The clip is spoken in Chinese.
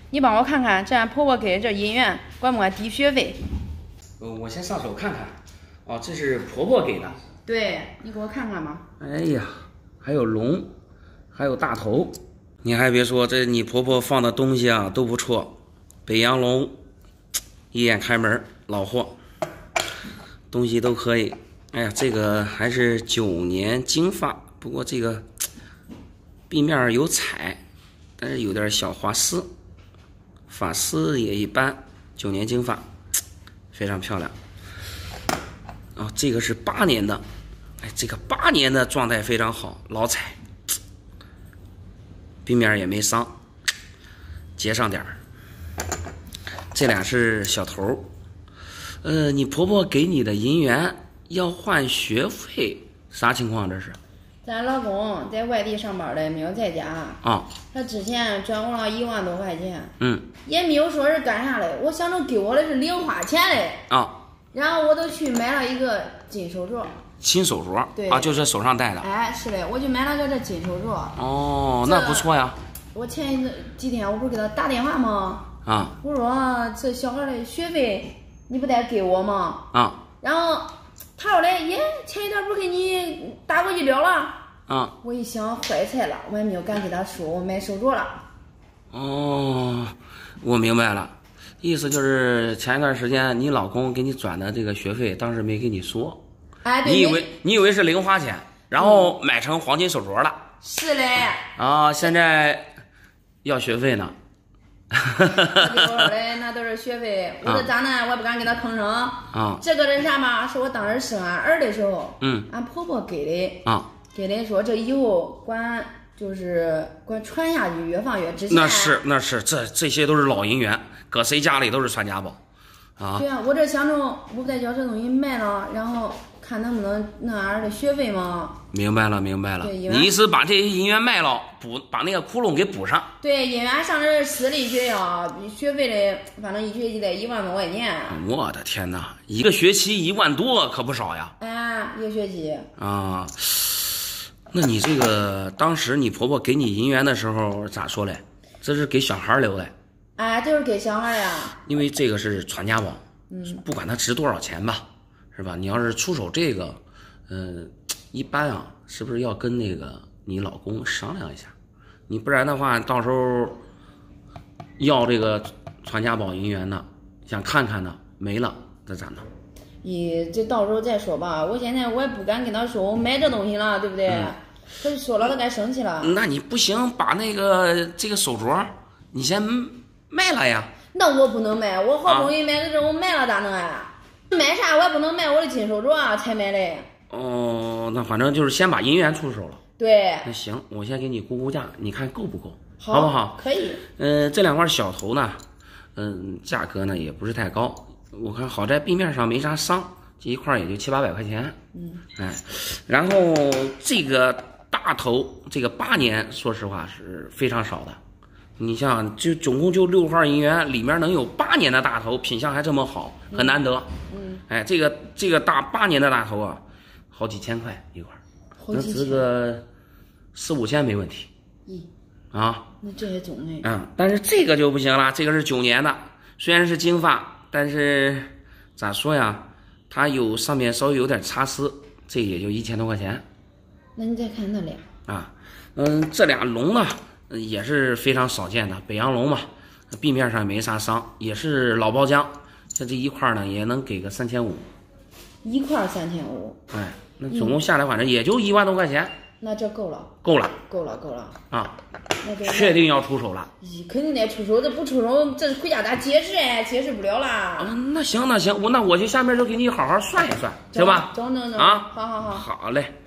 你帮我看看，这俺婆婆给的这银元管不管抵学费？ 我先上手看看。哦，这是婆婆给的。 对，你给我看看吧。 哎呀，还有龙，还有大头。你还别说，这你婆婆放的东西啊都不错。北洋龙，一眼开门，老货，东西都可以。哎呀，这个还是9年金发，不过这个壁面有彩，但是有点小花丝，发丝也一般。9年金发，非常漂亮。哦，这个是8年的，哎，这个8年的状态非常好，老彩，壁面也没伤，接上点儿。这俩是小头，你婆婆给你的银元要换学费，啥情况这是？ 咱老公在外地上班的，没有在家啊。 他之前转过了1万多块钱，也没有说是干啥的，我想着给我的是零花钱嘞啊。 然后我都去买了一个金手镯， 金手镯，对啊，就是手上戴的。 哎，是的，我就买了个这金手镯。 哦，那不错呀。 我前几天我不是给他打电话吗？ 啊， 我说这小孩的学费你不得给我吗？ 啊， 然后他说嘞，耶，前一段不是给你打过去了了？ 啊， 我一想坏菜了，我也没有敢给他说我买手镯了。 哦，我明白了。意思就是前一段时间你老公给你转的这个学费，当时没跟你说， 哎，对， 你以为是零花钱，然后买成黄金手镯了。 是嘞。 啊，现在要学费呢。 他给我说的那都是学费，我说咋呢？我也不敢给他吭声。啊，这个是啥嘛？是我当时生俺儿的时候，俺婆婆给的。啊，给的说这以后管传下去，越放越值钱。 那是，这些都是老银元。搁谁家里都是传家宝，啊！ 对啊，我这想着我不得叫这东西卖了，然后看能不能弄俺儿的学费嘛。明白了。你意思把这些银元卖了，把那个窟窿给补上。对，银元上的是私立学校，学费的反正一学期得1万多块钱。我的天哪，一个学期1万多可不少呀！哎，一个学期啊。那你这个当时你婆婆给你银元的时候咋说嘞？这是给小孩留的。哎，就是给小孩呀，因为这个是传家宝，不管它值多少钱吧，是吧？你要是出手这个，一般啊，是不是要跟那个你老公商量一下？你不然的话，到时候要这个传家宝银元的，想看看的没了，这咋弄？这到时候再说吧。我现在我也不敢跟他说我买这东西了，对不对？他说了他该生气了。那你不行，把这个手镯，你先卖了呀？那我不能卖，我好不容易买的这我卖了咋弄啊？卖啥我也不能卖我的金手镯啊，才买的。哦，那反正就是先把银元出手了。对。那行，我先给你估价，你看够不够？好不好？可以。这2块小头呢，价格呢也不是太高，我看好在壁面上没啥伤，这一块也就700-800块钱。然后这个大头，这个8年，说实话是非常少的。你像就总共就6块银元，里面能有8年的大头，品相还这么好，很难得。哎，这个大8年的大头啊，好几千块一块，能值个4-5千没问题。啊，那这也总哎。但是这个就不行了，这个是9年的，虽然是金发，但是咋说呀，它上面稍微有点擦丝，这也就1000多块钱。那你再看那俩啊，这俩龙呢？也是非常少见的北洋龙嘛，壁面上没啥伤，也是老包浆。像这一块呢，也能给个3500，一块3500。哎，那总共下来反正也就1万多块钱。那这够了啊！确定要出手了？肯定得出手，这不出手，这回家咋解释哎？解释不了啦。那行，那我去下面就给你好好算一算，行吧？整啊！好，好嘞。